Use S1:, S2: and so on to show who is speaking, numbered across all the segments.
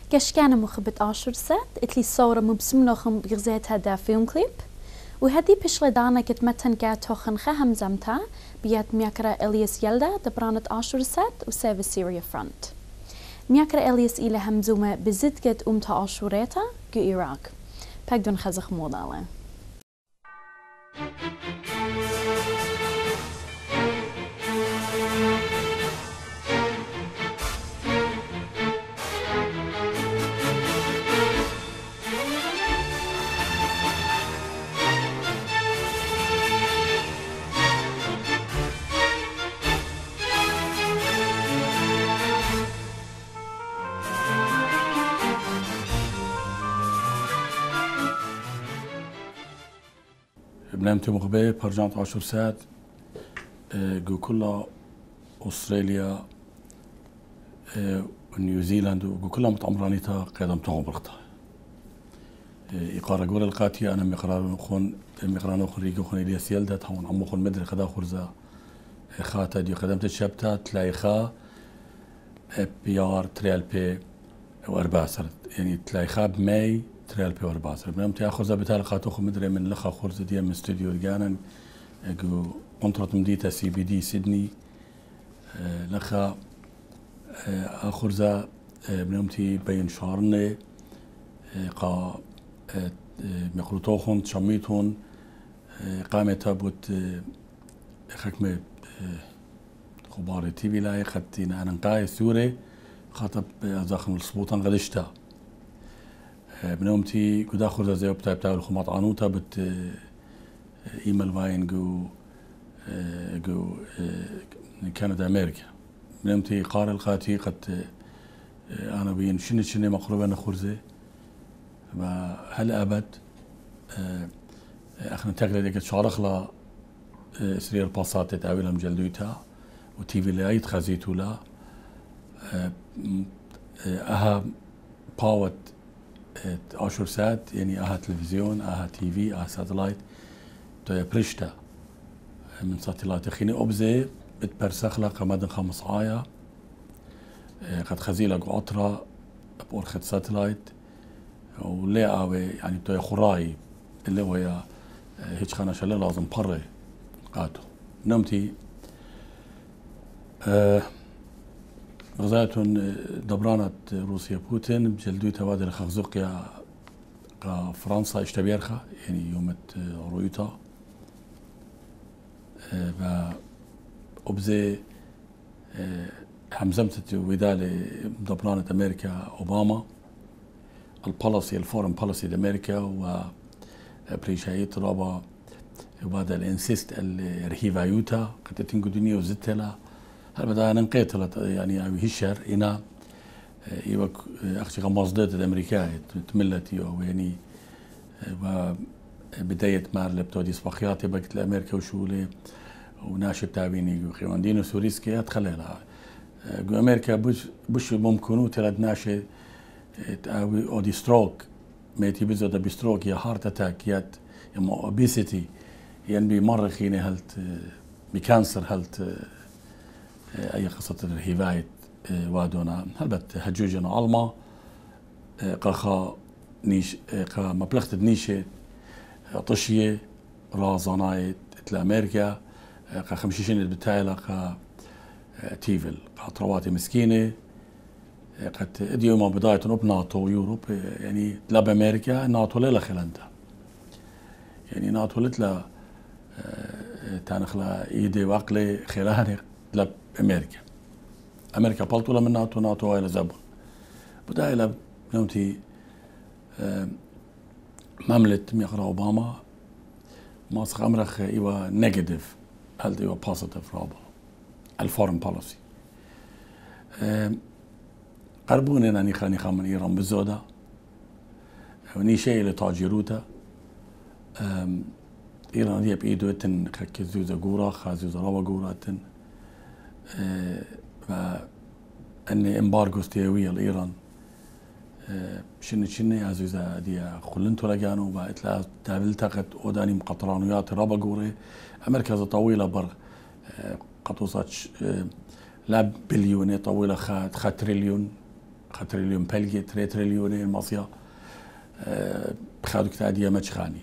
S1: كاش كان مخبط 10 سات اتلي صورة مبسملوخم بغزيتها دا فيلم كليب وهدي بشلي دانا كت متن كات توخن خهم زمتا بيات مياكرا إلياس يلدا دبرانت 10 سات وسيف سيريا فرونت مياكرا إلياس إلى همزومة بزد كت أمتا عاشوريتا جو إيراق باقدون خزخ موضالة
S2: بنامتي مخبي برجعت 10 ساعات جو كلها أستراليا ونيوزيلاند وجو كلها متعمرانيتها قيادم تغم برقتها إقارة جول القاتية أنا مقران أخون ريجو خون إلياس يلدا تهون عمو خون مدري خدا خرزة خاتا ديو خدمت الشبتة تلاقي خا بيار تريال بي وأربعة سرت يعني تلاقي خا بماي تريال بي وأربعة سرت بنامتي أخرزة بتاعي خاتو خون مدري من لخا خرزة دي من استوديو رجانا جو قنطرة مديتا CBD سيدني لخا خرزة بنامتي بين شهرني قا مخلوطوخن شميتون قامت بوت خكمة خباري تي في لاي خدتين أنا نقاي سوري خاطب زخم الصبوطان غدشتا بنومتي قد آخر زي بتاع الخماط عنوتا بت إيميل فاين جو كندا أمريكا بنومتي قارة القاتي قد أنا بين شنو مقربة نخرزة هل أبد اخنا تقلد اكت شارخلا سرير باصات تتعاولها مجلدوتا وتي في لايت خزيتو لا اها باوت 10 سات يعني اها تلفزيون اها تي في اها ساتلايت تو بريشتا من ساتلايت خيني اوبزي بتبرسخلا قمدن 5 عايا قد خزيلا قطرة بورخة ساتلايت ولا يعني تو خراي اللي هو هيك خانه شله لازم بري قاتو نمتي غزاتون دبرانت روسيا بوتين بجلدو توادر خزوقيا فرنسا اشتبيرخا يعني يومت رويتا و أبزي حمزمت ودالي دبرانت أمريكا أوباما البوليسي الفورن بوليسي لأمريكا و بريشايت رابا وبعد الانسيست الرهيفا يوتا قد تنقو دنيا وزتلا هل بدا ننقيت يعني هشر إنا يوك أختي غمازدات الأمريكية تملت يعني وبداية مار لبتودي صباخياتي بقت لأمريكا وشولي وناشب تابيني وخيواندينو سوريسكي أدخلها أمريكا بش ممكنو تلد ناشي تاوي أودي ستروك ميتي بزود بستروك يا هارت اتاك يا اوبيسيتي يعني بمرخيني هلت بكانسر هلت اي قصة الهيفايت وادونا هلبت هجوجنا علما قاخا نيش قا مبلغت نيشة طشية رازانايت تلا امريكا قا خمشيشين بتايلا قا تيفل قا طرواتي مسكينة قد اديوما بداية بناتو ويوروب يعني لا بامريكا ناتو لا خلانتا يعني ناتو لتلا تانخلا ايدي واقلي خلاني لا امريكا امريكا بالطولة من ناتو الى زبون بداية لا نوتي مملت ميقرا اوباما ماسخ امرخ ايوا نيجاتيف هل ايوا بوزيتيف رابا الفورن بوليسي قربوني أني خاني خامن إيران بالزودة وني شيء لتاجروتا إيران دي بإيدو تن كزوزة جورا خازوزة روا جورا تن أني إمبارغو استيوية لإيران شني عزوزة دي خلنتو لجانو بقت لا تابلتقت أوداني مقطرانيات روا جوري أمريكا طويلة بر قطوسات لا بليوني طويلة خا تريليون تريليون بلجي 3 تريليون مصيا بخادو كتادية مجخاني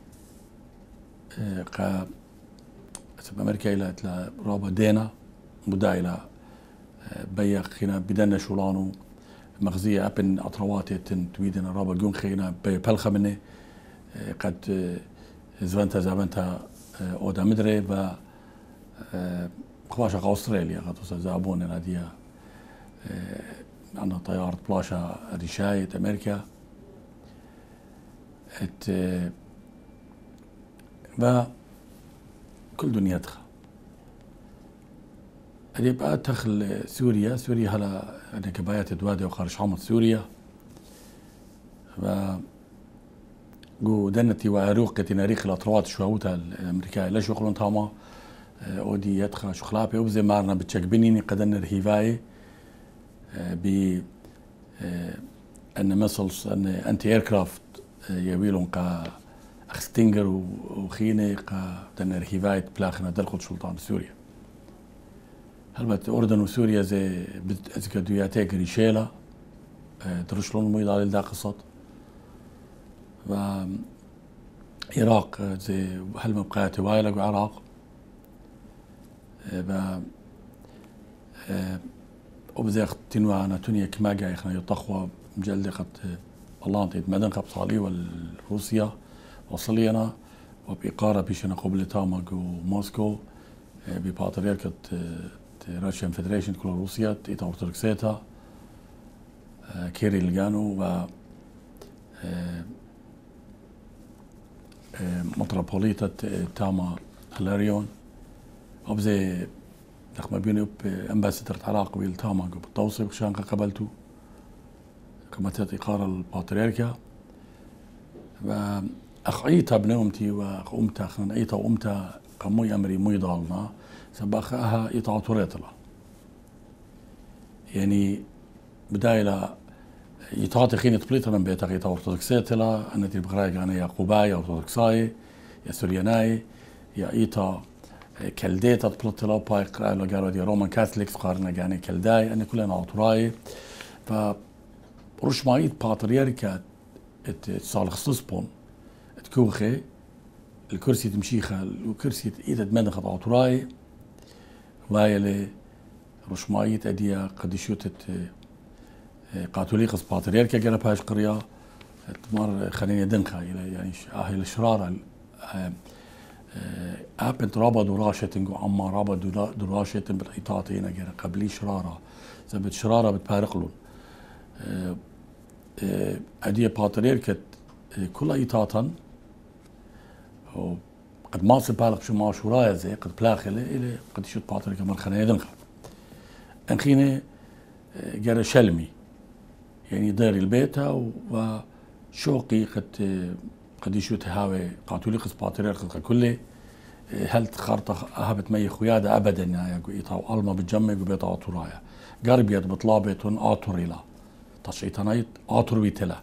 S2: قا أمريكا إلى رابا دينا بدا إلى بيا خينا بدنا شولانو مغزية أبن أطرواتي تويدنا رابا جون خينا بيا بلخة مني قد زبنتا أودا مدري با خواشا أستراليا قد زابون نادية عندنا طيارة بلاشا ريشاية أمريكا با كل دنيتها اللي بقى تخل سوريا هلا أنا كبايات دوادي وخارج حامض سوريا و جو دنتي وعروقتي ناريخ الأطروات شواوتها الأمريكية لا شغلون تاما أودي يدخل شخلابي وبزي مارنا بتشك بنيني قدنا رهيفاي ب أن مسلس أن أنتي إيركرافت يبيلون قا أخستينجر وخيني قا دنا رهيفاي بلاخنا دلخل سلطان سوريا هلبت أردن وسوريا زي أزكادوياتي ريشيلا درشلون ميض على الدا قصد و العراق زي هل مبقيات وايلق وعراق و وبزي تنوى أنا تونيا كما جاي خنا يطخوا مجلد قد الله انتيت مدن قب صالي والروسيا وصلينا وبإقارة بيشنا قبل تامق وموسكو بباتريركة راشيان فيدريشن كل روسيا إيتا أورتودوكسيتا كيريل جانو و متروبوليتا تاما هلاريون وبزي لما بيني امباسدر العراق ويل تاما بالتوصي شان قبلتو كما تات إقارة الباتريركيا و أخيتا بنومتي وأمتا خلنا أيتا وأمتا كموي أمري موي ضالنا سباخها إيتا طوريتلا يعني بداية يتعاطي خيني تبليتها من بيتا إيتا أورتودوكسيتلا أنا تي بغرايق أنا يا قوباي أورتودوكساي يا سورياناي يا إيتا كالديتا تبليتلا باي قرأي لو قالوا دي رومان كاثوليكس قارنا يعني كالداي أنا كلنا أوتوراي ف رشمايت باتريركا صالح صصبون تكوخي الكرسي تمشيخه وكرسي إذا تمنخ أوتوراي وايلي رشمايت أديا قديشوتة قاتوليقس باتريركا قرب هاش قرية تمر خليني دنخا يعني أهل الشرارة أبنت رابا دراشة عما رابا دراشة بالإيطاطي هنا قرب قبلي شرارة زبت شرارة بتبارقلون أدية باتريركا كل إيطاطا قد ما سبالغ شو ما شورايا زي قد بلاخلة إلى قد يشوت باتريركا مرخنا يدنخا أنخيني جرى شلمي يعني دار البيت وشوقي قد يشوت هاوي قاتوليقس باتريركا كله هل تخرطة أهبت مي خيادة أبدا يا إيطا ألما بتجمع بيت آتورايا قربيت بطلابتون آتوريلا تشيطانيت آتور بيتلا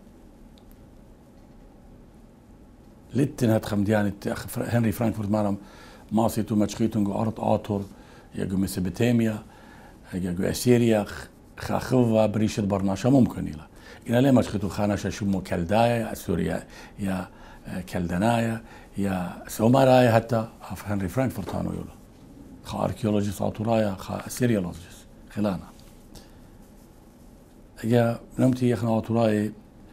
S2: لتن هاد خمدياني هنري فرانكفورت مارم ماسيتو مشخيتون أرض آتور يجو مسبتاميا يجو أسيريا خاخوة بريشة برناشا ممكن إلا إنا ليه مشخيتو خاناشا شمو كالدايا سوريا يا كالدنايا يا سومارايا حتى في هنري فرانكفورت هانو يولا خا أركيولوجيس آتورايا خا أسيريولوجيس خلانا يا نمتي يخنا آتوراي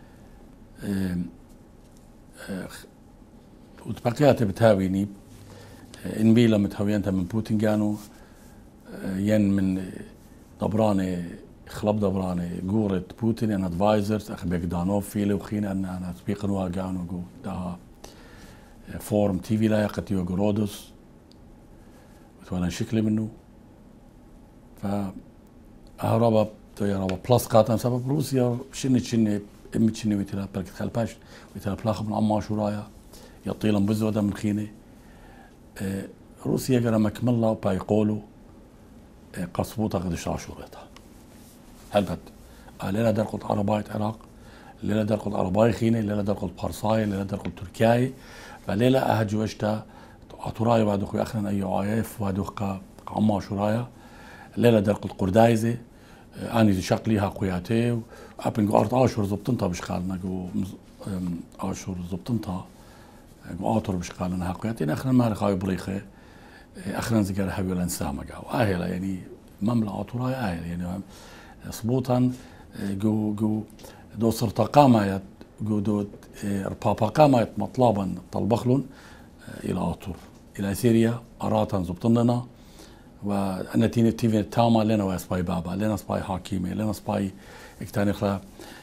S2: وتبقيات بتهاويني انبيلا متهاوينتا من بوتنجانو ين من دبراني خلب دبراني قورة بوتين ان ادفايزرز اخبيك دانوف فيلي وخين انا تبيقنوا قانو قو دا فورم تي في لا يقتيو قرودوس وتوانا شكلي منه ف اهرابا رابا بلاس قاتن سبب روسيا شني امي شني ويتلا بركت خلباش ويتلا بلاخ من عما شورايا يطيلن بزودة من خيني روسيا قرا مكملة بايقولوا قصبوطة قدش عاشورتها هلبت ليلة درقت عرباية عراق ليلة درقت عرباية خيني ليلة درقت بارساي ليلة درقت تركياي فليلة أهجوشتا عطوراي بعدوخ أخرا أيو عايف وهدوخ عما شورايا ليلة درقت قردايزي اني شقليها قياتي ابن جو ارت اشهر زبطنتا بشقالنا جو اشهر زبطنتا جو اطر بشقالنا هاقياتي اخرا ما رخاوي بريخه اخرا زقال حبي ولا انسامه قاو اهلا يعني مملا اطراي اهلا يعني صبوطا جو دو صرت قامه جو دو بابا قامه مطلبا طلبخلون الى اطر الى سوريا اراتا زبطننا وأنا تيفي تاما لنا واسباي بابا لنا سباي حاكيمة لنا سباي اكتاني خلا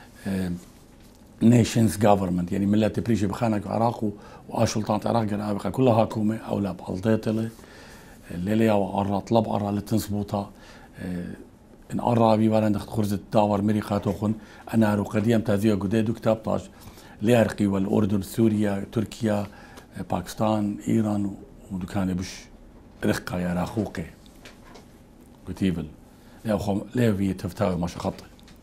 S2: نيشنز جوفرمنت يعني ملة بريشي بخانك عراق واشلطان عراق جرابقة كلها حكومة أو لا بألطيطلة الليلة وأرى طلب أرى لتنصبوطها إن أرى بيوانا دخت خرزة داور مريقاتوخن أنا رو قديم تازيو قديدو كتاب طاج ليرقي والأردن سوريا تركيا باكستان إيران ودكاني بش رقة يا راخوقي كتيبل لا أخو لا في تفتاوي ما شخطي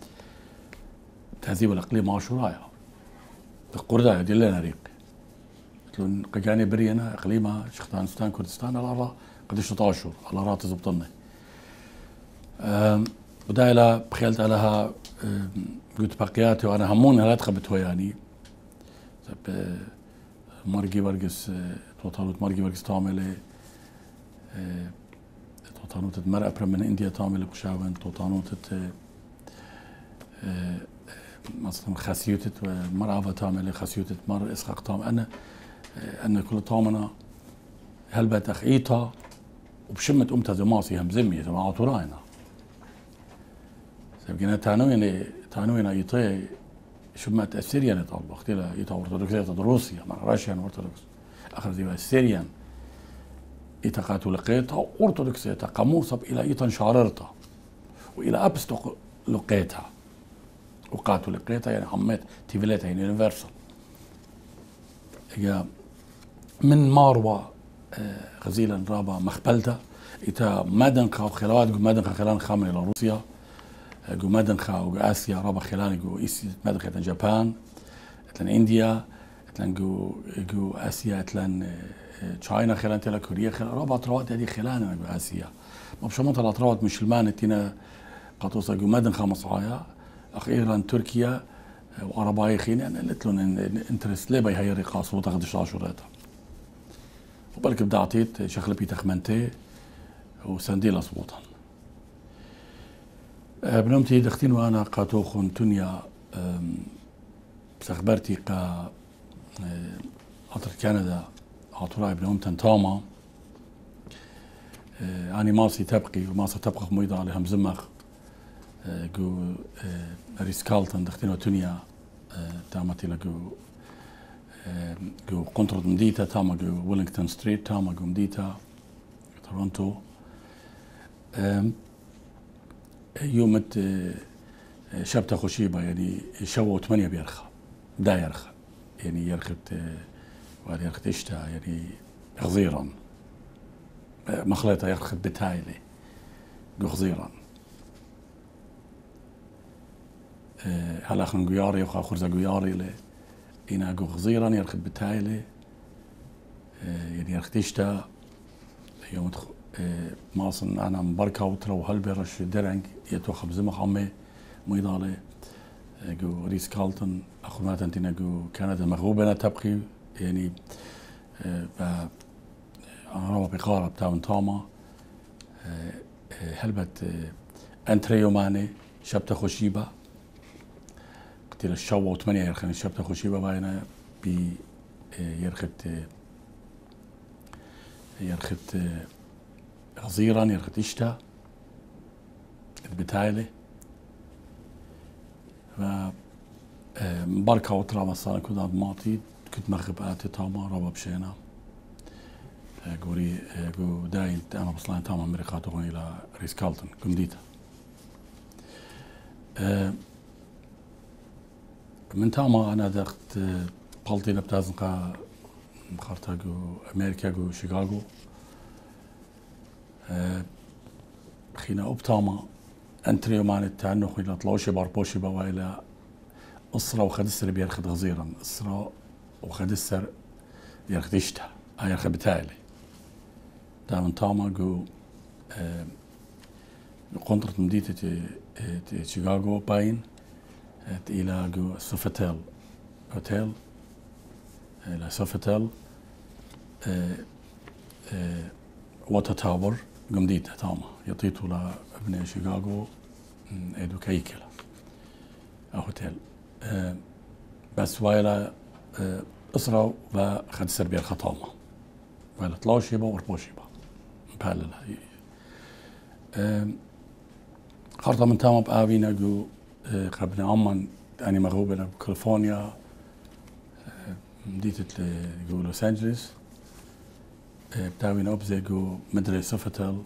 S2: تهذيب الأقليم ما شرايا تقردا دلنا ريق تلون قجاني برينا إقليمها شختانستان كردستان على را قديش 16 على را تزبطنا ودايلا بخيلت علىها قلت باقياتي وأنا همون هلا تخبت وياني مرقي ورقس توطالوت مرقي ورقس تعمل توطانوت مر أبرم من إنديا تعمل بخشاون توطانوت مثلا خاسيوتت مر عفا تعمل خاسيوتت مر إسحاق تعمل أنا كل طامنا هلبت أخيطها وبشمت أمتها زماسي هم زمية مع عطوراينا سبقنا تعنوين يطي شمت السيريان يطلب اختلا يطا أرثوذكسية روسيا مع راشيان أرثوذكس آخر زي السيريان إتقاتو لقيتها أرثوذكسية قاموسة إلى إيطان شاررتها وإلى أبستق لقيتها وقاتو لقيتها يعني عمت تيفيلتها يعني يونيفرسال من ماروة غزيلا رابا مخبلتا إتا مدنخا وخلوات جو مدنخا خلان خامن إلى روسيا جو مدنخا وجو آسيا رابا خلان جو إيسي مدنخا إتلان جابان إتلان إنديا إتلان جو آسيا إتلان تشاينا خلان تلا كوريا خلان رابع تروات هذه خلان جو آسيا ما بشمونت على تروات مشلمان تينا قطوسا جو مدنخا مصعايا أخيرا تركيا وعرباي خين يعني قلت لهم انترست ليه هي رقاص وتاخذ شاشوراتها وبالك بدي اعطيت شخلبي تخمنتي وسنديلا صوتا بنمتي دختين وانا قاتوخن تونيا بسخبرتي قا عطر كندا عطراي بنمتن تاما اني ماسي تبقي وماسي تبقى مويضة عليهم زمخ جو ريسكالتن دختين وتونيا تامتي لجو جو قنطرة مديتا تاما جو ويلينغتون ستريت تاما جو مديتا تورونتو يومت شبتة خشيبة يعني شو 8 بيرخى دا يرخى يعني يرخت وهذا يرخت اشتا يعني غزيرا مخلطة يرخت بتايلي جو غزيرا هلا خن جوياري وخا خرزة جوياري لي إنا جو غزيرا يرخت بتايلي يعني يرخت اشتا يوم ماصن أنا مباركة وترو هالبرش درنج يتوخب زمخ عمي ميضالي جو ريس كالتن أخو ماتنتينا جو كندا مغوبنا تبقي يعني أنا رابا بقارة بتاون تاما هلبت أنتريوماني شبتة خشيبة قتل الشوة 8 يرخن شبتة خشيبة باينا بي يرخت غزيرا يرخت اشتا بتايلي مباركة وطرا مصانا كنت ماطي كنت مغرب آتي تاما رابا بشينا قوري قو داين أنا بصلان تاما أمريكاتو إلى ريس كالتن كمديتا من تاما أنا دخت بلطي نبتازنقا مخارتا قو أمريكا قو شيكاغو خينا أبتاما أنتريو ماني التعنو خينا طلوشي باربوشي بوايلا أسرة وخدسر بيرخد غزيرا أسرة وخدسر بيرخد إشتا يرخد بتايلي داون تاما قو قنطرة مدينة شيكاغو باين إلى سوفيتيل هوتيل إلى سوفيتيل ووتر تاور قمديته تاما يطيتوا لابن شيكاغو ايدو كيكلا هوتيل بس وايلا اسرة وخد سربيا الخطامة وايلا طلاشيبا وربوشيبا مبالله خرطة من تاما بآبينا جو قبل عمان أنا مغوبة بكاليفورنيا مدينة لوس أنجلوس بتاوينا أبزي جو مدري سوفيتيل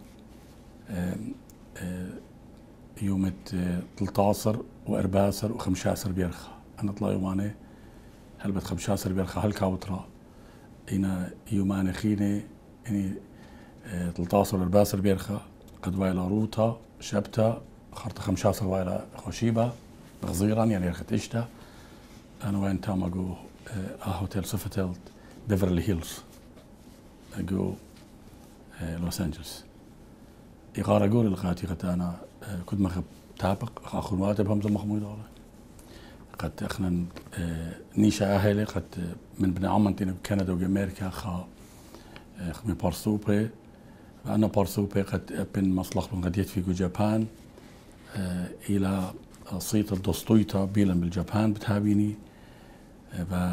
S2: يوم 13 و14 و15 بيرخا أنا طلع يوماني هلبت 15 بيرخا هالكاوترا إنا يوماني خيني إني 13 و14 بيرخا قد وايلا روتا شبتا خرطة 15 وايلا خوشيبا غزيرا يعني رخت إشتا أنا وين تاما جو هوتيل سوفيتيل بيفرلي هيلز جو لوس أنجلوس إغارة قولي لقاتي قد أنا كنت مخب تابق أخو المواتب همزة محمود الله قد أخنا نيشة أهلي قد من بن عمانتين بكندا وأمريكا خا من بارسوبي وأنا بارسوبي قد بن مصلح من قد يتفي جو جابان إلى صيت الدستويتا بيلا بالجابان بتهابيني و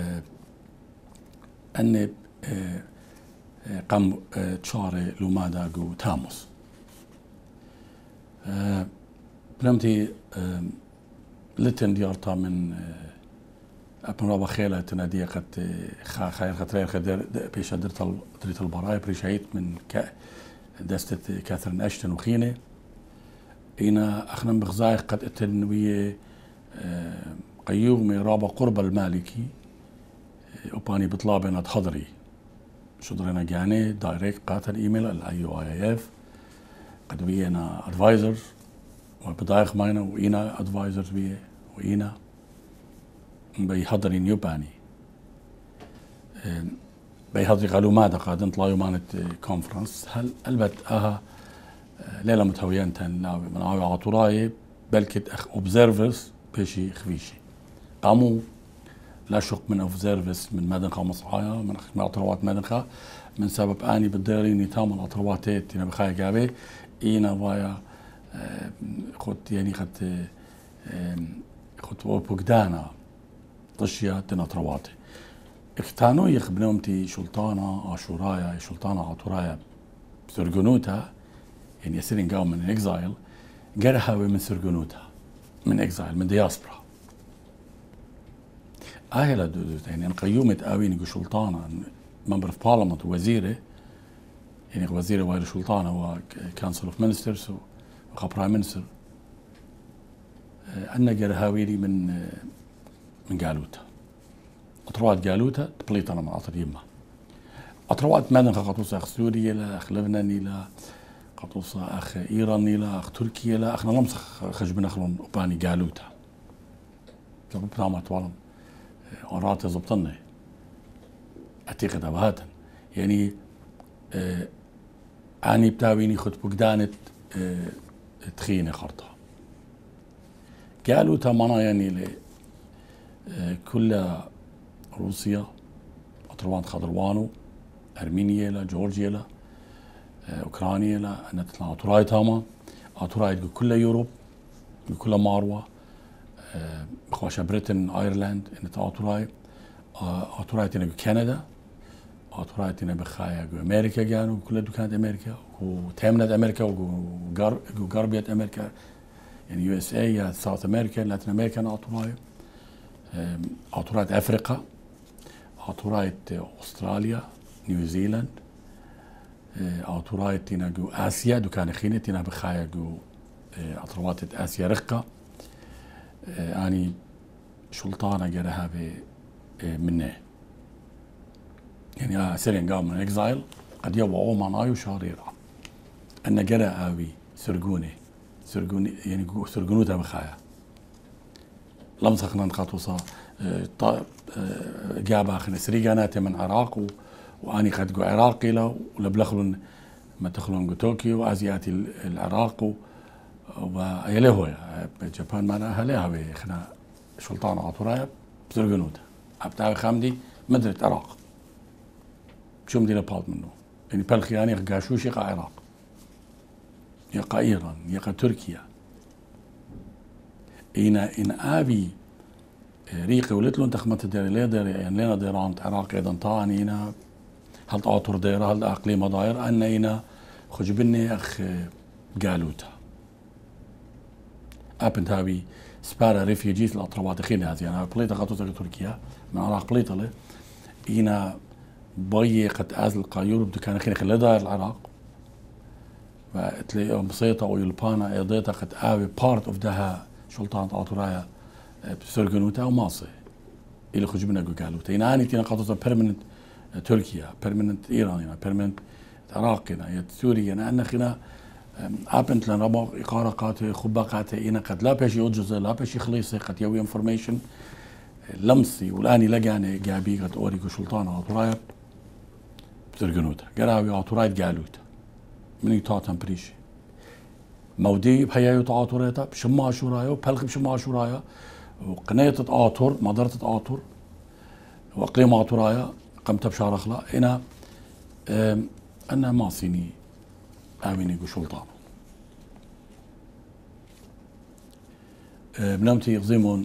S2: أني قام تشاري لومادا جو تاموس بنمتي لتن ديارتا من أبن رابا خيلة تنادية قد خير خطرين خدر بيش دريت البرايا بريشايت من دستة كاثرين أشتن وخينة إنا أخنا بغزايق قد التنوية قيومي رابا قرب المالكي وباني بطلابنا تحضري شدرنا جاني دايركت قاتل إيميل الIUIF قد وينا أدفايزرز وبدايق ماينا وإينا أدفايزرز وإينا بيحضرين يوباني بيحضري قالوا ماذا قاد نطلع يومانة كونفرنس هل البت ليلة متهويان تن من عاوي عطوراي بلكت اوبزيرفرز بيشي خفيشي قاموا لا شق من اوبزيرفرز من مدنخة مصحايا من اطروات مدنخة من سبب اني بديريني تام الاطرواتات تينا بخايا قابي اينا وايا خد يعني خد بوغدانا طشيا تينا اطرواتي اختانو يخبنومتي شلطانة عاشورايا شلطانة عطورايا سرقنوتا يعني يصيرين قاو من اكزايل قرحاوي من سرقنوتا من اكزايل من دياسبرا اهلا دودوت يعني قيومة اوين يقول شلطانة ممبر اوف بارلمنت ووزيره يعني وزيره واير شلطانة هو كانسل اوف مينسترز وخا برايم مينستر أنا قرهاويلي من قالوتا أطروات قالوتا تبليطنا من عطر يما أطروات مدن قطوسة أخ سوريا لا أخ لبناني لا قطوسة أخ إيراني لا أخ تركيا لا أخ نلمس خجبنا أخلون أباني قالوتا تبقى ما توالم أورات زبطني أعتقد هذا يعني أني بتاويني خد بقدانة تخيني خرطة قالوا تمانا يعني كل روسيا أطروان خضروانو أرمينيا لا جورجيا لا أوكرانيا لا أن تطلع أطراي تاما أطراي كل يوروب كل ماروة خواشا بريتن أيرلاند إن أطراي تنا كندا أطراي تنا بخايا أمريكا جانو كل دكانات أمريكا وتامنات أمريكا وغربية أمريكا يعني USA يا ساوث أمريكا لاتين أمريكا أطراي أفريقيا أطراي أستراليا نيوزيلاند أطراي تنا جو آسيا دكان خينة تنا بخايا جو أطروات آسيا رقة أني شلطانة جرها منه يعني سيرين قام من إكزايل قد يوعوا معنايو شاريرا أن جرى أوي سرقوني يعني سرقونوتا بخايا لم سخنا نقاطوصا جابا خنا سريقاناتي من عراق وأني قد جو عراقي لا ولبلخلون ما تخلون جو طوكيو وأزياتي العراق ويلي هو جابان معناها لها بخنا سلطان عطورايا بزرقنوتا أبتاع خامدي مدرة عراق شو مدينة بالت منه يعني بالخياني قاشوش يقع عراق يقع إيران يقع تركيا إن أبي ريقي ولت لون تخمت ديري ليه ديري يعني لنا ديران عراق أيضا طاني هنا هل تعطر ديرة هل أقليم ضاير أن هنا خجبني أخ قالوتا أبنت هابي سبارا ريفيجيز الأطرابات خيني هذه أنا بليطة قطوطة تركيا من عراق بليطة له هنا بوي قد أزل قايور بدو كان خيني خلي داير العراق وتلاقي بسيطة ويلبانا ايضيتا قد آوي بارت اوف دها سلطان عطورايا بسرقنوتا وماصي إلي خجبنا قالوتا هنا أني تينا قطوطة بيرمننت تركيا بيرمننت إيران هنا بيرمننت العراق هنا سوريا هنا أنا خينا أبنت لنا ربع إقارة قاتي خبا قاتي إنا قد لا بشي أجزء لا بشي خليصي قد يوي انفورميشن لمسي والآن لقاني جابي قد أوريكو سلطان عطورايا بترقنوتا قراوي عطورايا قالوتا من يتعطن بريشي مودي بحيايو تعاطوريتا بشما عشورايا وبلغ بشما عشورايا وقنية تعاطر مدارة تعاطر وأقليم عطورايا قمت بشارخلا إنا أنا ماصيني آميني سلطان بنامتي يغزيمون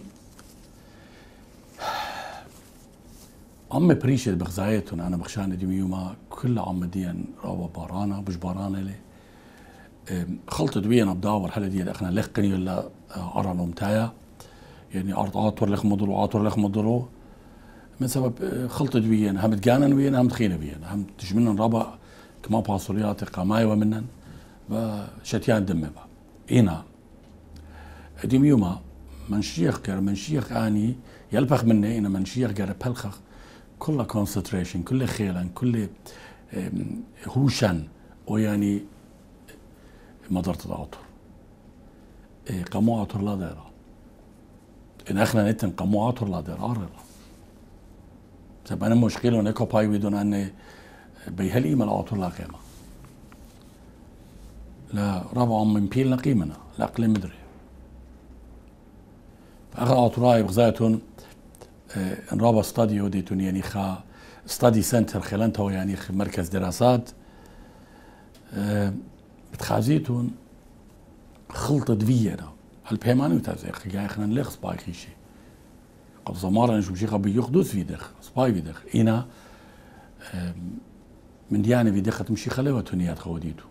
S2: عم بريشة بغزايتون أنا بخشان دي يوما كل عم ديان رابا بارانا بش بارانا لي خلطة دوينا بداور هلا دي اخنا لقني ولا أرانو متايا يعني أرض عاطر لخ مضرو عاطر لخ مضرو من سبب خلطة دوينا هم تقانا وينا هم تخينا وينا هم تجمنا رابا كما باصوريات قماي ومنن وشتيان دمي با إنا ديم يوما من شيخ كر من شيخ اني يلبخ مني إنا من شيخ كر بلخخ كل كونسنتريشن كل خيلا كل هوشن ويعني مدرة العطر قمو عطر لا ديرا إن اخنا نتن قمو عطر لا ديرا عرر سب أنا مشكلة نكو باي بدون أن بيهلي من عطر لا قيمة لا ربع من بيلنا قيمنا لا أقل مدري فأخذ عطراي بغزايتون ان رابا ستاديو ديتون يعني خا ستادي سنتر خلانته يعني مركز دراسات بتخازيتون خلطة فينا هالبيمانو تازيخ جاي خلنا نلخص باي خيشي قد زمارا نشوف شيخا بيخدوس في دخ سباي في دخ إنا من ديانة في دخة مشي خلوة تونيات خوديتو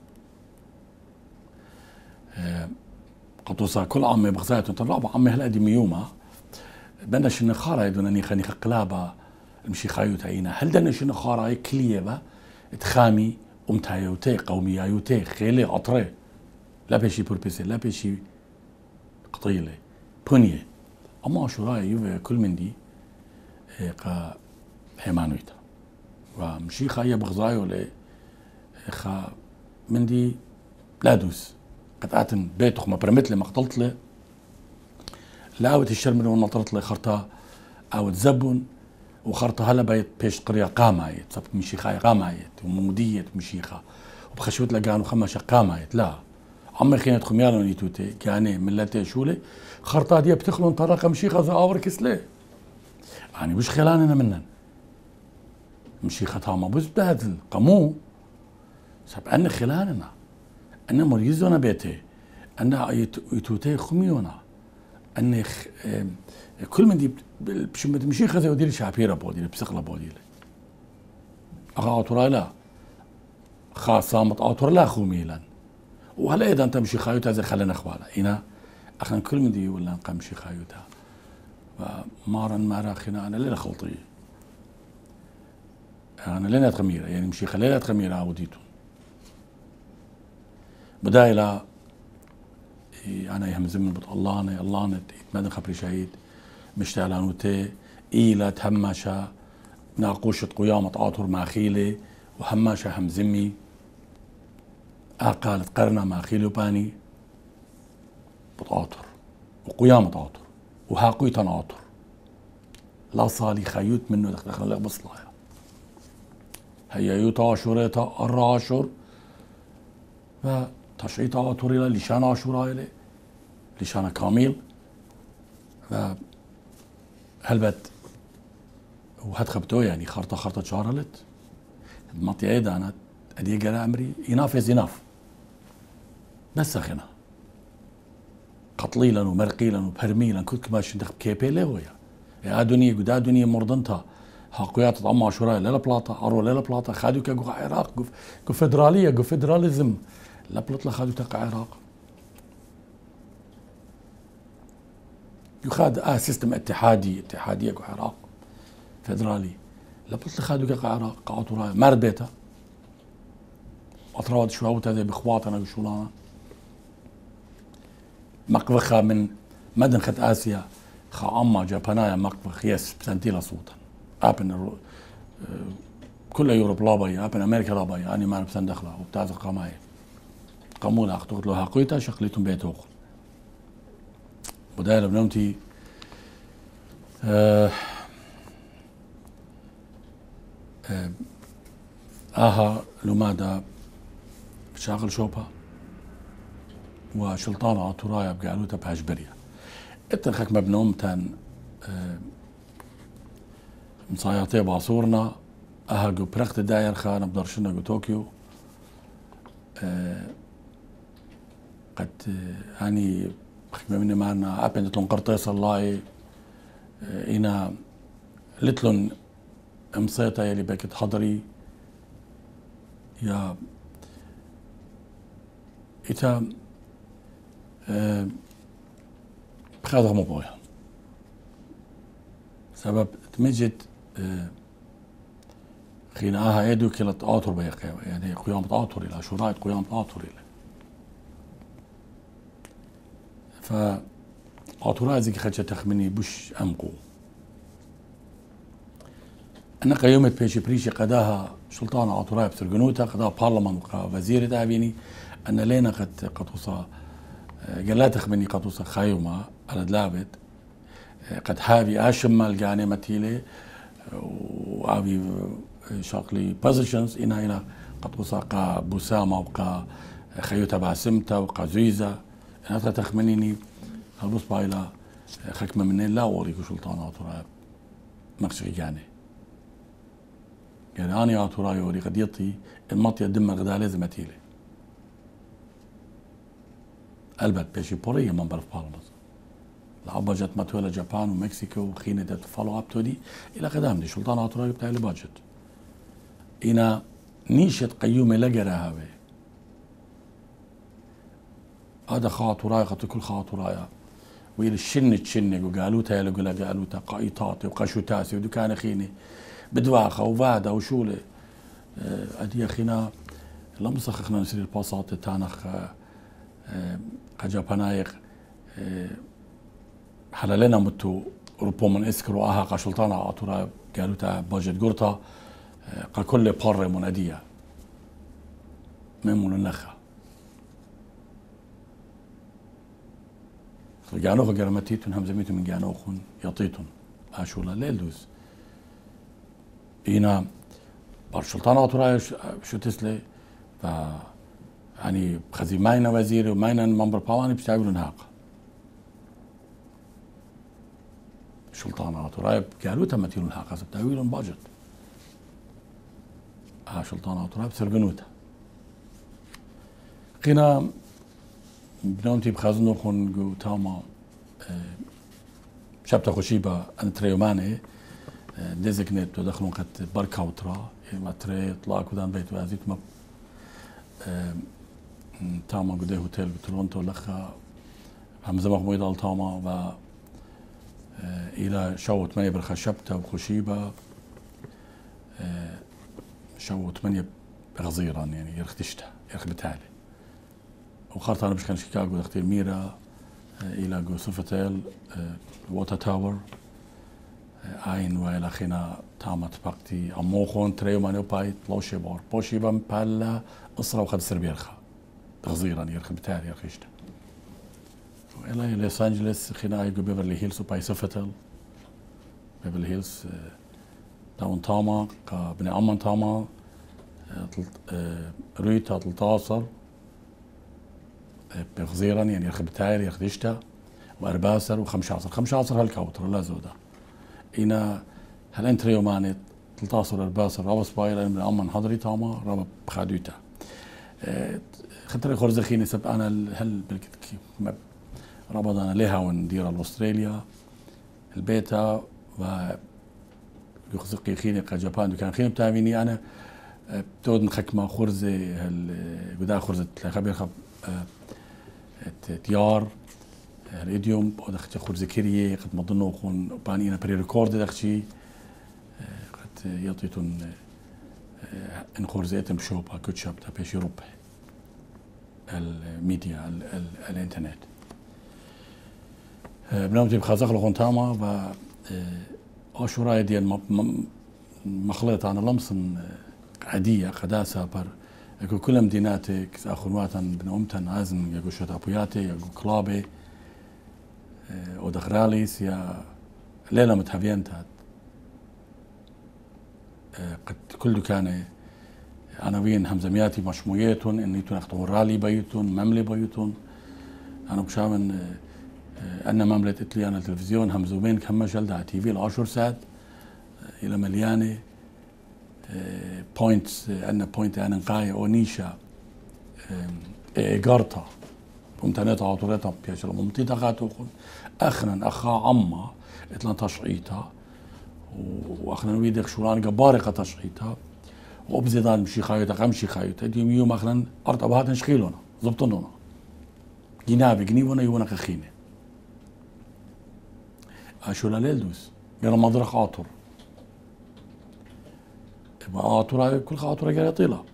S2: قد توصل كل عمي بغزايتون ترابع عمي هلا دي ميوما بنش نخارا يدونني خاني قلابا المشي خايوتا إينا هل دنش نخارا كليبا تخامي أمتايوتي قوميايوتي خيلي عطري لا بشي بوربيسي لا بشي قطيلة بنية أما شراي يوفي كل من دي قا هيمانويتا ومشي خايا بغزايو لي خا من دي لا دوس قد آتن بيتخ ما برمت لي ما قتلت لي لاوت الشرمن ونطرت لي خرطة أو زبون وخرطة هلا بيت بيش قرية قامايت صبت مشيخة قامايت ومودية مشيخة وبخشوت لقانو خمشة قامايت لا عمي خينت خميالون يتوتي كاني ملتي شولي خرطة دي بتخلون طريقة مشيخة زاور كسلي يعني مش خلاننا منن مشيخة تاما بس بهذن قمو سب أن خلاننا أن مريزونا بيتي أن يتوتي خميونا أن كل من دي بشمت مشيخة زي ودير شعبيرة بوديل بسقلة بوديل أخا عطورا لا خاصة متعطر لا خوميلا وهلا إذا أنت مشي خايوتا زي خلينا أخوالا هنا أخنا كل من دي ولا نقام مشي خايوتا ومارا مارا خنا أنا ليلة خلطية أنا ليلة خميرة يعني مشي خليلة خميرة عوديتو بدايلا أنا يهمزم من بط الله يتمدن خبري شهيد مشتعلانوتي إيلا تهمشا ناقوشة قيامة عاطر مع خيلي وهماشا همزمي قالت قرنا مع خيلي وباني بطاطر وقيامة عاطر وهاقويتا عاطر لا صالي خيوت منه دخل لك بصلايا هيا يوتا عشوريتا الراشر تشعيطة توريلا لشان عاشورايلة لشان كامل و هلبت وهاد خبتو يعني خرطة شارلت المطي ايدا انا ادي قال امري يناف يزيناف بس اخنا قطليلا ومرقيلا وبرميلا كل ما شندخ كيبي لهويا يا دنيا قدا دنيا مرضنتها حقيات طعم عاشوراء لا بلاطه ارو لا بلاطه خادو كو عراق كو فدراليه كو فدراليزم لا بلط خادو تقع عراق يخاد سيستم اتحاديه كو عراق فدرالي لا بلط خادو تقع عراق قاطو راي مرد بيتا اطراود شواوت هذا باخواتنا وشولانا مقبخه من مدن خط اسيا خا اما جابانايا مقبخ يس بسنتيلا صوتا ابن كل يوروب لاباي ابن امريكا لاباي اني ما بسن دخله وبتاع قماي قامولا اخطوت له حقيته شقليتهم بيتوخ بدايه بنومتي اها لماذا شاغل شوبها وشلطانة عطورايا بقالوتا بهاجبريا اتخك مبنوم تان مصاياتي باصورنا اها جو برخت داير خان بدرشنا جو طوكيو قد هاني خكمة مني معنا ابن تلون قرطيس الله انا لتلون مصيتا يلي بكت حضري يا إتا بخاطر موبويا سبب تمجد خيناها ايدو كلت آطر بيقى يعني قيامة آطر إلى شرايط قيامة آطر إلى فآطرها زي خدشة تخمني بش أمقو أنا قيومة بيشي بريشي قداها سلطانة آطرها بسرقنوتا قداها بارلمان وزير دابيني أن لينا قد وصا قالت تخمني قد وصا خيومة على دلابت قد حابي آشم الجاني متيلي وعابي شاقلي بوزيشنز إنا قد وصا قا بوسامة وقا خيوتا باسمتا وقا زويزة أنا تخمنيني هالبص بايلا خكمة منين لا وريكو سلطانة آطرها مقشي جاني يعني أنا آطرها يوري قد يطي المطية دم غدا لازم أتيلي البت بيشي بورية من برف بالمز العبا جت متولى جابان ومكسيكو وخينة دت فالو اب تودي إلى قدام دي سلطان آطرها بتاعي البادجت إنا نيشة قيومة لقرا هاوي هذا خاطرايا قد كل خاطرايا ويل الشنة وقالوتا يلا قالوتا قايطاتي وقشوتاسي ودكان خيني بدواخة وفادا وشولة أدي خينا لمسخ خنا نسير الباصات تانخ قجابانايق حلالنا متو روبو من اسكرو اها قشلطانا عطورا قالوتا باجت قرطة كل بار منادية ميمون النخا فقانوخ قرمتيتون همزميتون من قانوخون يطيتون اشولا ليل دوز إنا برشلطان عطورا شو تسلي ف يعني بخزي ماينا وزير وماينا منبر باواني بيستعملون هاق شلطانات ورايب قالوا تم تيرون هاق حسب تاويلهم باجت شلطانات ورايب سرقنوتا قينا بنومتي بخزنو خون جو تاما شابتا خوشيبا انتريوماني ديزيكنيت ودخلون قد بركاوترا ما تري طلاق ودان بيت وازيت ما تاما قدي هوتيل بتورونتو لخا همزة مخمويد على تاما و إلى شو 8 برخشبتة وخشيبة شو 8 بغزيرا يعني يرختشتها يرخ بتالي وخارت أنا بشكل شيكاغو دختير ميرا إلى جو سوفتيل ووتا تاور عين وإلى خينا تاما تبقتي أموخون تريو مانيو بايت لوشي بار بوشيبا مبالا أسرة وخد سربيرخا غزيرا يرخ بتالي يرخشته إلى لوس أنجلوس خينا يجو بيفرلي هيلز وباي سوفتيل بيفرلي هيلز داون تاما بني أمان تاما رويتا 13 بغزيرا يعني يخ بتاير يخ دشتا وارباسر و15 هالكوتر لا زودا إنا هالانتريو مانت 13 ارباسر رابس باير من أمان حضري تاما رابا بخادوتا خطر خورزخيني سب أنا هل بالكت رابضنا لها وندير الأستراليا البيتا و يخزقي خيني كجابان كان خيني بتاعيني أنا بتود نخكمة خرزة قدا خرزة خبير خب تيار الإديوم ودخت خرزة كيرية قد مضنو خون بانينا بري ريكورد دختي قد يعطيتون إن خرزتهم شوبها كتشاب تبيش يوروبا الميديا الإنترنت بنامتي بخازق لغون تاما و آشوراي ديال مخلط عن لمصن عادية قداسة بر يقول كل مديناتك أخواتن بن أمتن عزن يقول شوت أبوياتي يقول كلابي ودغراليس يا ليلة متهبينتات قد كل دكانة عناوين همزمياتي مشمويتون إنيتون أختون رالي بيتون مملي بيتون أنا بشامن أنا مملة إتلي أنا التلفزيون همزومين كم جلدة على تي في العشر ساعات إلى مليانة بوينتس أنا بوينت أنا نقاي أو نيشا إيجارتا ومتنات عطورتا بيش الممتي تغاتو أخنا أخا عما إتلان تشعيتا وأخنا ويدك شوران قبارقة تشعيتا وأبزيدان مشي خايتا قمشي خايتا ديم يوم أخنا أرد أبهات نشخيلونا زبطنونا جنابي جنيونا يونا كخينة أشولا ليلدوس بيرا مضرق عطر عطورة كل عطورة جاية طيلة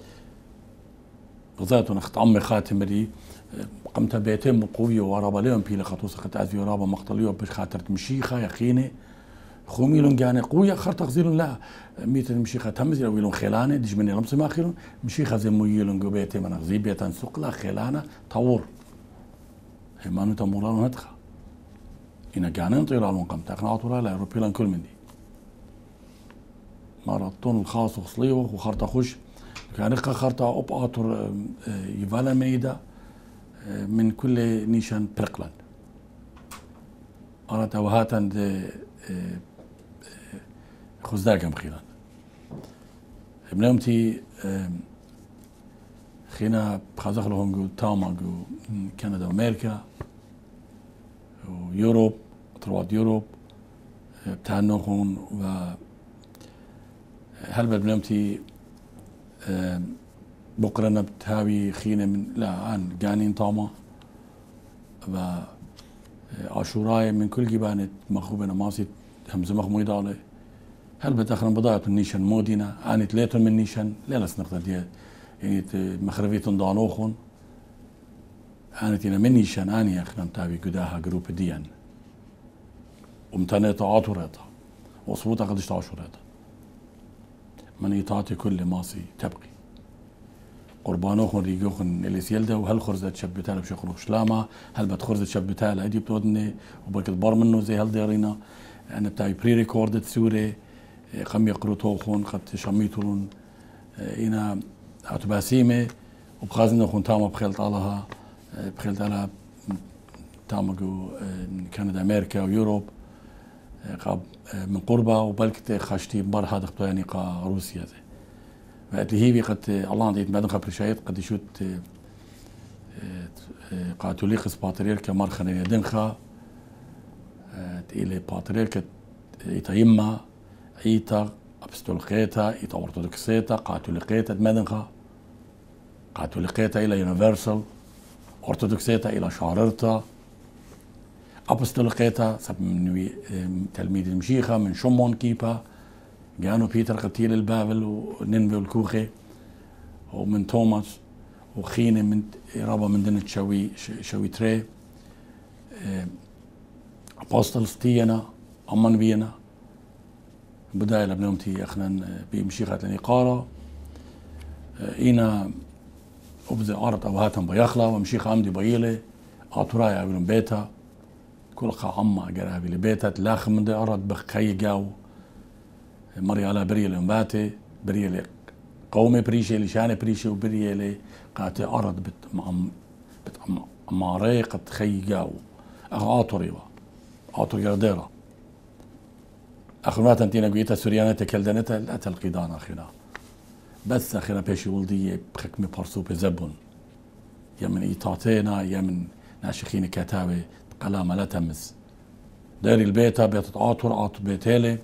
S2: غزاتنا أخت عمي خاتم لي قمت بيتين مقوية ورابا ليهم بيلا خطوسة خت أزي ورابا مقتليو بش خاطرت مشيخة يخينة خوميلون جاني قوية خر تغزيلون لا ميت المشيخة تمزي ويلون خيلانة ديج مني لمس ما خيلون مشيخة زي مويلون جو بيتي من غزي بيتان سوق لا خيلانة طور هما نتموران هدخة إنا جانين طيران قمت أخنا عطورة لا روبيلان كل من دي ماراتون الخاص وخصليوه وخرطة خش كان خرطة أب عطر يفالا ميدا من كل نيشان برقلان أردت وهاتن خزداقم خيلان بنومتي خينا بخازخ لهم جو تاما جو كندا وأمريكا ويوروب طروات يوروب بتعنوخون و هل بنومتي بقرنا بتهاوي خينا من لا عن جانين طاما و عاشوراي من كل جبانة مخوبنا ماسي همزة مخموي دالي هل بتأخرن بضاعة من نيشان مودينا عانت ليتون من نيشان لا نقدر دي يعني مخربيتون دانوخون عانت من نيشان اني اخنا متابي قداها جروب ديان ومتنيتا عطوريتا وصوتا قدش عاشوريتا من يطاعتي كل ماسي تبقي قربانوخن ريجوخن اللي سيلدا وهل خرزت شبتها بشخروخ شلامة هل بتخرزت شبتها لأدي بتودني وبكتبار منه زي هل ديرينا أنا بتاعي بري ريكوردت سوري قم يقروا توخون قد شميتون إنا أتباسيمة وبخازنا خون تاما بخلت علىها بخلت على تاما جو كندا أمريكا ويوروب قاب من قربة وبلكت خاشتي بار هذا يعني قا روسيا زي وقت هي قد الله عندي بعدين خبر شايط قد يشوت قاتوليقس باتريركا مرخنا يدنخا تقيلي باتريركا إيتا يما إيتا أبستولقيتا إيتا أورتودوكسيتا قاتوليقيتا دمدنخا قاتوليقيتا إلى يونيفرسال أورتودوكسيتا إلى شاررتا أبستولقيتا سب من تلميذ المشيخة من شمون كيبا جانو بيتر قتيل البابل وننبي الكوخي ومن توماس وخينة من رابا من دنت شوي تري أبوستل ستينا أمان فينا بداية لبنومتي أخنا بمشيخة الإقارة إينا أبزي أرد أوهاتن بيخلا ومشيخة عمدي بيلي أطراي أبلون بيتا كل قا عما جرابي لبيتا تلاخ من دي أرد بخي جاو مري على بريل أمباتي بريل قومي بريشي لشاني بريشي وبريل قاتي أرد ماري قد خيجاو آطوريوا آطور يرديرا آخر ما تنتينا قويتا سوريانا تكلدنتا لا تلقيدان أخينا بس أخينا بيشي ولدي بخكمي برسو بزبون يا من إيطاتينا يا من ناشخين كتابة قلامة لا تمز داري البيتا بيت آطور بيتيلي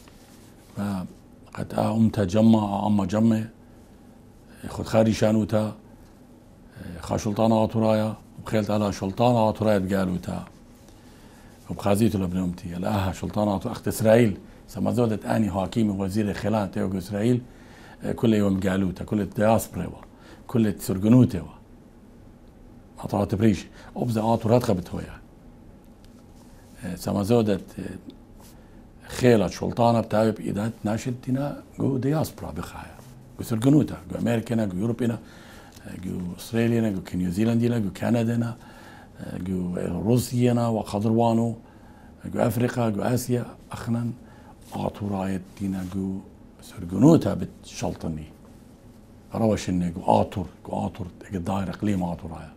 S2: قد أمتا جمع أما جمع خد خاري شانوتا خا شلطانة آطورايا وبخيلت على شلطانة آطورايا بقالوتا وبخازيتو لابن أمتي الآها شلطانة آطورايا أخت إسرائيل سما زودت آني حاكيمي وزير الخلان تيوغو إسرائيل كل يوم قالوتا كل الدياسبرا كل سرقنوتا أطرات بريش أبزا آطورات خبت هويا سما زودت خيلة شلطانة بتاعي بإيدات ناشد دينا جو دياسبرا بخايا جو سرقنوتا جو أمريكانا جو يوروبينا جو أستراليا جو نيوزيلندينا جو كندا جو روسيا وخضروانو جو أفريقيا جو آسيا أخنا آطورايت دينا جو سرقنوتا بتشلطني روشني جو آطور داير إقليم آطورايا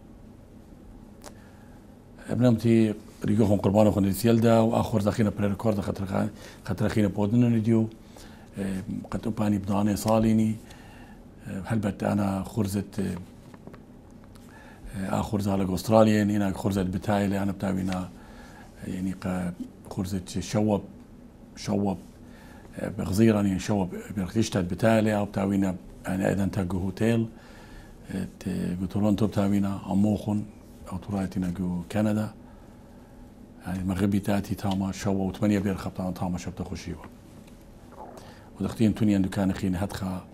S2: ابنمتي ريجوهم قربانو خنديس يلدا وآخر دخينا بريكورد خاطر خينا بودنا نديو قد أباني بداني صاليني هلبت أنا خرزت خرزة على أستراليا هنا خرزة بتاعي أنا بتاعينا يعني خرزة شوب بغزيرة يعني شوب برخيشتات بتاعي أو بتاعينا أنا إذا تاجو هوتيل تورونتو بتاعينا أموخن أو ترايتنا جو كندا يعني المغربي تاتي تاما شوا وثمانية بير خبطان تاما شبت خوشيوا ودختين تونيا دكان خين هدخا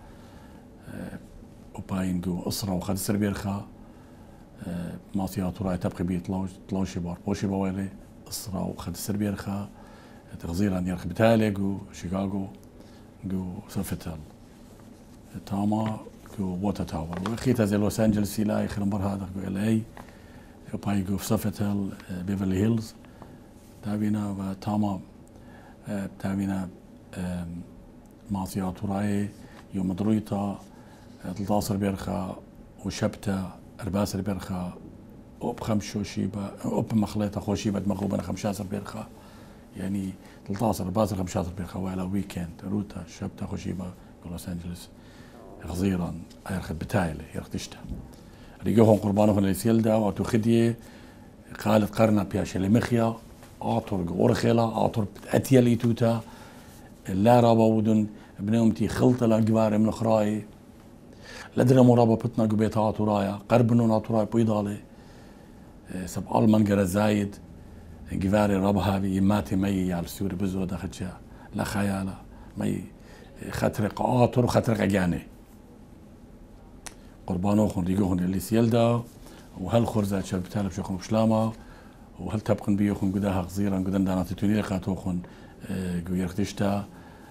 S2: وباين جو أسرة وخد سربيرخا ماطيا تراي تبقي بيت تلوشي بار بوشي بويلي أسرة وخد سربيرخا تغزيرا يرخ بتالي جو شيكاغو جو سوفتل تاما جو ووتر تاور وخيتا زي لوس أنجلس لا آخر مرة هذا جو LA وباي جو سوفتل بيفرلي هيلز تابينا وتاما تابينا ماطيا تراي يوم درويتا 13 بيرخا وشبتا 14 بيرخا وبخمس شوشيبا وبمخلطة خوشيبا دمغوبنا 15 بيرخا يعني 13 14 15 بيرخا وعلى ويكند روتا شبتا خوشيبا لوس أنجلس غزيرا يرخد بتايلي يرخدشتا ريجوهم قربانهم ليسيلدا وتوخديه قالت قرنا بياشلي مخيا آطور غورخيلا آطور أتيلي توتا لا رابا ودن ابنومتي خلطة لقبار من خراي لدرنا مرابا بتنا قبيت آطورايا قربنون آطوراي بيضالي سب آلمان قرى زايد قباري رابا هاوي يماتي مي يال سوري بزو داخدشا لا خيالا مي خطرق آطور وخطرق أجاني قربانوخن ريقوخن اللي سيلدا وهل خرزات شربتها بشوخن بشلاما وهل تبقن بيوخن قداها غزيرا قدان داناتي تونيلي خاتوخن قو يرخدشتا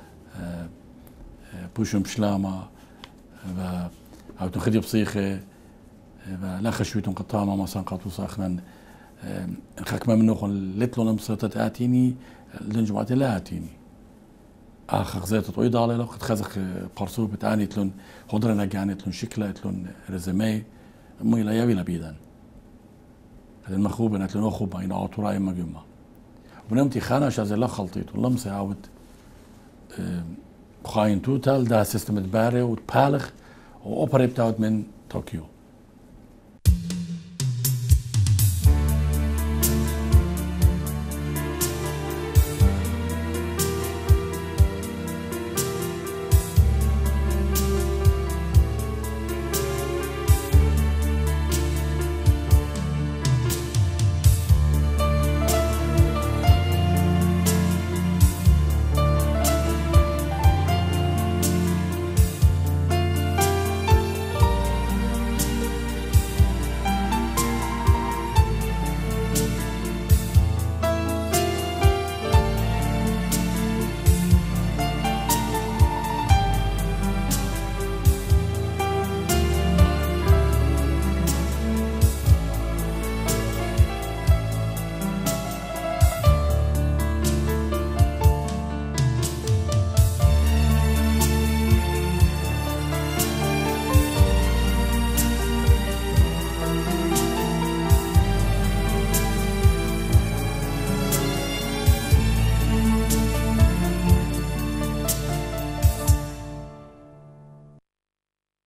S2: بوشن بشلاما أو تخدي بصيخة لا خشويتون قطامة ما سانقاتو ساخنا الخكمة منوخن لتلون مصرتت آتيني لنجمعتي لا آتيني آخر زيت طويل على لو قد خزق قرصو بتعني تلون خضرنا جاني تلون شكله تلون رزمي مي لا يبي لبيدن هذا المخوب أنا تلون أخوب بين عطوراي مجمع ونمتي خانة شاز لا خلطيت والله مساعد خاين توتال ده سيستم الباري وتبالغ وأوبري بتاعت من طوكيو